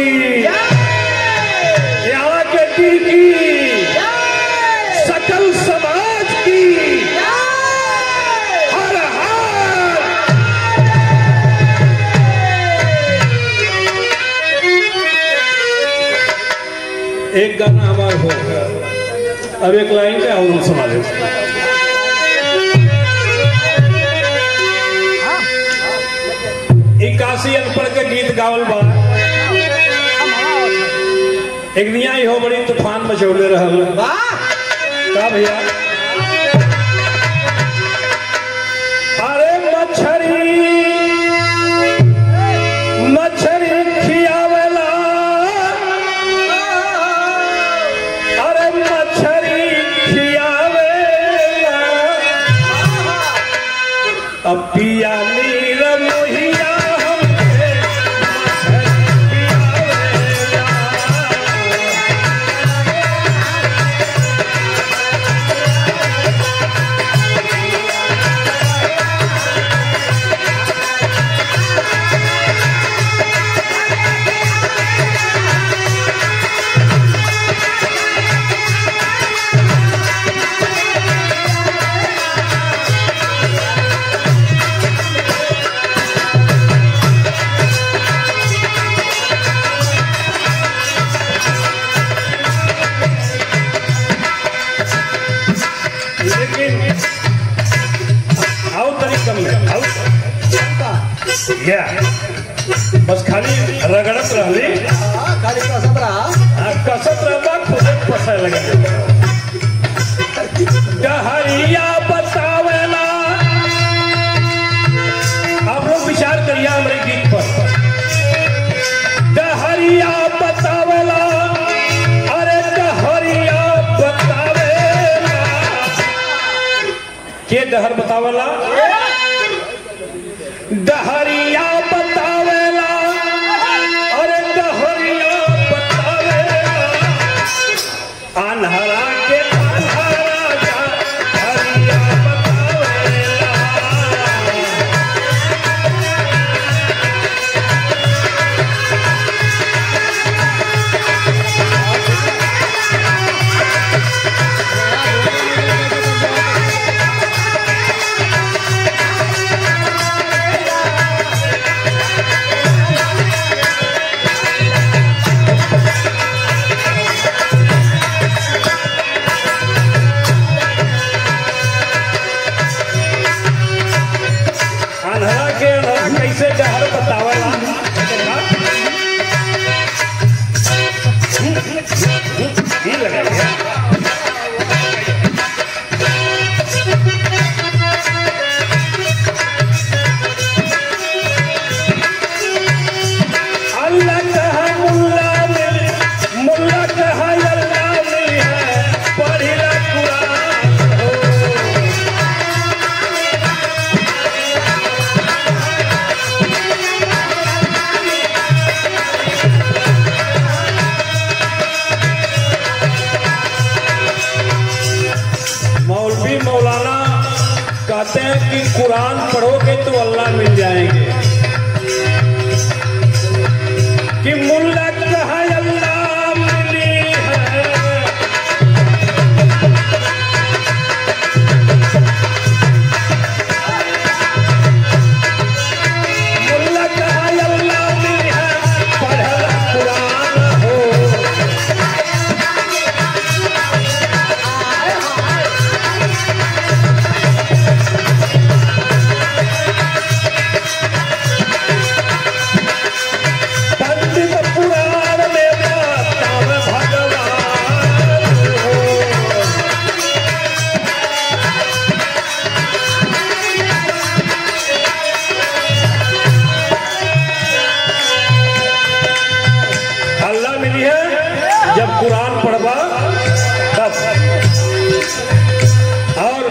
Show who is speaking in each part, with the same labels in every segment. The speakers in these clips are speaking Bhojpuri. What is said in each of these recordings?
Speaker 1: यहाँ के टी की, सकल समाज की हर हार। एक गाना हमारा हो गया, अब एक लाइन क्या और सुना दे। काशी अनपढ़ के गीत गावल बा, एक दिया ही हो बड़ी तूफान मचौले रहल का भैया। अरे मछरी मछरी खियावेला, अरे मछरी खियावेला, अब पिया नीर मोहिया बस खाली रगड़त रहली,
Speaker 2: खाली कसम रहा,
Speaker 1: कसत रहता खुद पसर लगे। डहरिया बतावेला, आप लोग विचार करिए हमारे गीत पर। डहरिया बतावेला, अरे डहरिया बतावेला, के डहर बतावेला, डहरिया बतावेला, अरे डहरिया बतावेला, अन्हरा के अन्हरा डहरिया बतावेला। कैसे डहर बतावेला, अल्लाह कहा मुल्ला मिली, मुल्ला कहा अल्लाह मिली है, पढ़िला कुरान हो। मौलवी मौलाना कहते हैं कि कुरान पढ़ोगे तो अल्लाह मिल जाएंगे, कि मुल्ला कहा अल्लाह मिली है, मुल्ला कहा अल्लाह मिली है, पढ़ला कुरान हो। जब कुरान पढ़वा बस। और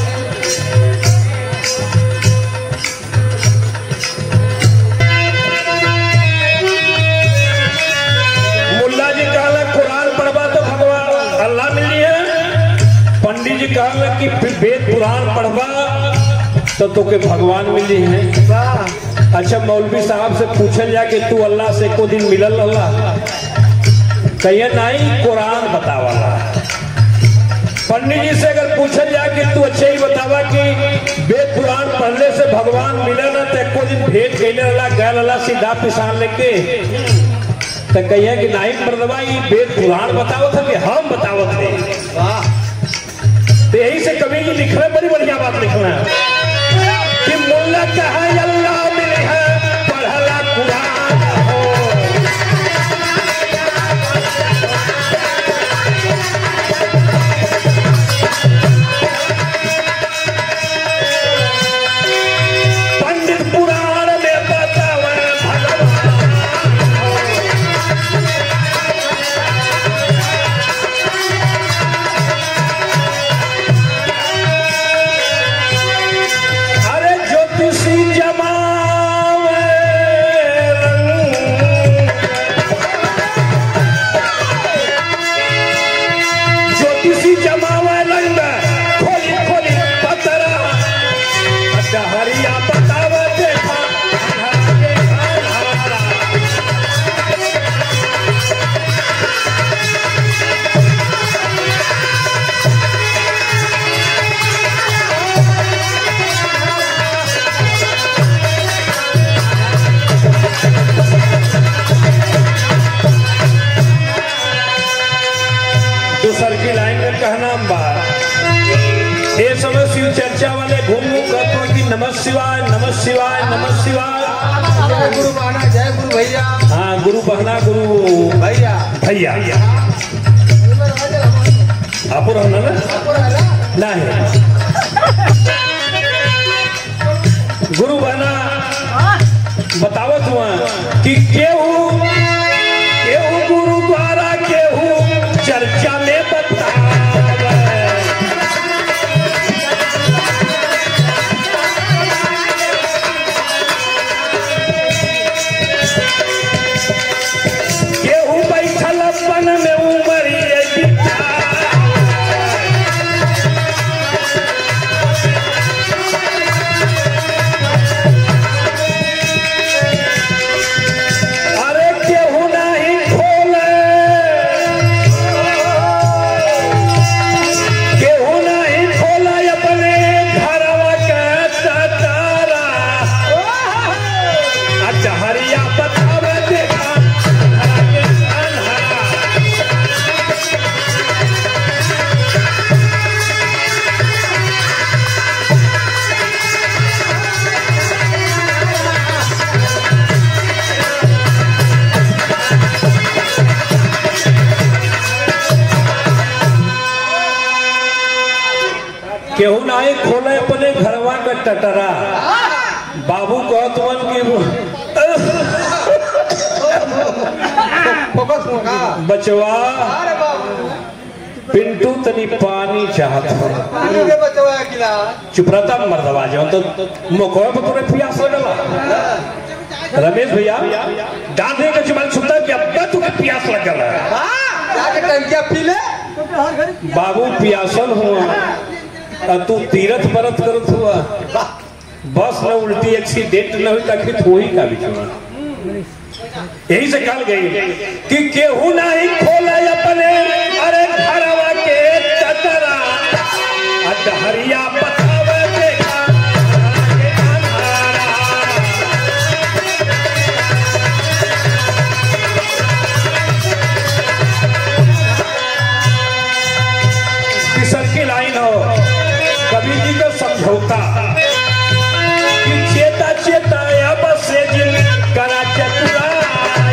Speaker 1: मुल्ला जी कहला कुरान पढ़वा तो भगवान अल्लाह मिली है, पंडित जी कहला कि वेद पुराण पढ़वा तो तोके भगवान मिली है। अच्छा मौलवी साहब से पूछल जा कि तू अल्लाह से को दिन मिलल अल्लाह कहिए नहीं कुरान बतावाला। पंडित जी से अगर पूछल जा कि तू अच्छा ही बतावा कि वेद पुराण पढ़ने से भगवान मिले ना तो को दिन भेंट कैले अल्लाह गैल अल्लाह सीधा पिसान लेके तो कहिए कि नहीं मर्दवा ये वेद पुराण बतावत है कि हम बतावत है। तो यही से कवि जी लिख रहे बड़ी बढ़िया बात लिखना है कि मुल्ला कहा अल्लाह मिले है पढ़ला कुरान हो। पंडित पुराण में बतावे चर्चा वाले घूम घूम कहते कि नमः शिवाय नमः शिवाय नमः शिवाय।
Speaker 2: जय गुरु बहना जय गुरु भैया।
Speaker 1: हाँ गुरु बहना गुरु
Speaker 2: भैया
Speaker 1: भैया आप रहना ना नहीं गुरु बहना बतावत हुआ कि केहू गुरु द्वारा केहू चर्चा में बता केहू नहीं खोले अपने घरवा का टटरा बाबू कहत मन की बचवा पिंटू तनी पानी चाहत चुप रहता मर्दवा जाओ तो मोकोए पर तुरे प्यास लगला। रमेश भैया डांधे के जुबान छुट्टा कि अब तुके प्यास लगला बाबू प्यासल हुआ तू तीरथ परत करत हुआ बस न उल्टी एक्सीडेंट न हुई तक थोड़ी का बिचवा। यही से कल गई कि केहू नहीं खोला अपने अरे घरवा के टटरा हरिया बतावे देखा किशन की लाइन हो कवि जी का समझौता कि चेता चेता अब से जिन करा चतुराई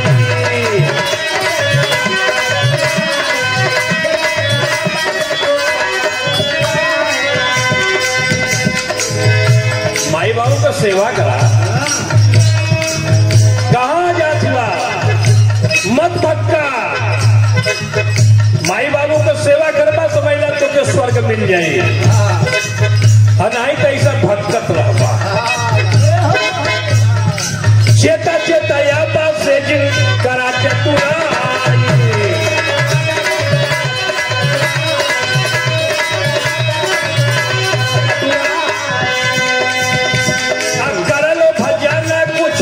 Speaker 1: माई बाबू का सेवा करा कहाँ जाता मत भक्का माई बाबू का सेवा करवा समझला तो के स्वर्ग मिल जाए नहीं तो ऐसा भटकत रहबा। चेता चेता या बात से जिन करा चतुराई करलो भजन कुछ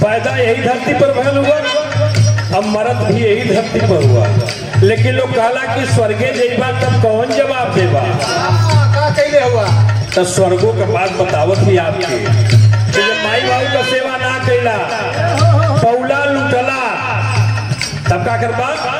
Speaker 1: पैदा यही धरती पर भयल हुआ, अब मरद भी यही धरती पर हुआ। लेकिन लोग कहला कि स्वर्गे जइबा तब कौन जवाब देबा?
Speaker 2: का कैले हुआ
Speaker 1: तो स्वर्गों के बात बतावत ही आपके कि जब माई बाबू का सेवा ना कैला, पौला लुटला, तब का करबा?